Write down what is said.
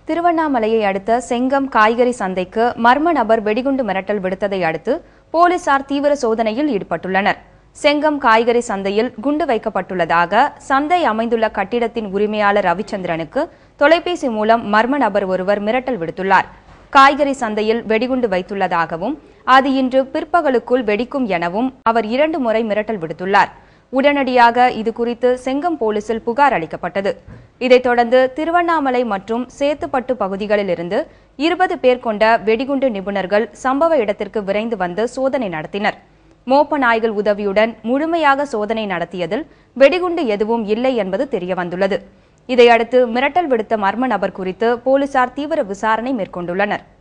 திருவண்ணாமலையை அடுத்த செங்கம் காய்கறி சந்தைக்கு மர்ம நபர் வெடிகுண்டு மிரட்டல் விடுத்ததை அடுத்து போலீசார் தீவிர சோதனையில் ஈடுபட்டுள்ளனர். செங்கம் காய்கறி சந்தையில் குண்டு வைக்கப்பட்டுள்ளதாக சந்தை அமைந்துள்ள கட்டிடத்தின் உரிமையாளர் ரவிச்சந்திரனுக்கு தொலைபேசி மூலம் மர்ம நபர் ஒருவர் மிரட்டல் விடுத்துள்ளார். காய்கறி சந்தையில் வெடிகுண்டு வைத்துள்ளதாகவும் அது இன்று பிற்பகலுக்குள் வெடிக்கும் எனவும் அவர் 2 முறை மிரட்டல் விடுத்துள்ளார். உடனடியாக இதுகுறித்து செங்கம் போலீசில் புகார் அளிக்கப்பட்டது. இதைத் தொடர்ந்து திருவண்ணாமலை மற்றும் சேத்துப்பட்டு பகுதிகளில் இருந்து 20 பேர் கொண்ட வெடிகுண்டு நிபுணர்கள் சம்பவ இடத்திற்கு விரைந்து வந்து சோதனை நடத்தினர். மோப்ப நாய்கள் உதவியுடன் முழுமையாக சோதனை நடத்தியதில் வெடிகுண்டு எதுவும் இல்லை என்பது தெரியவந்துள்ளது. இதையடுத்து மிரட்டல் விடுத்த மர்ம நபர் குறித்து போலீசார் தீவிர விசாரணை மேற்கொண்டுள்ளனர்.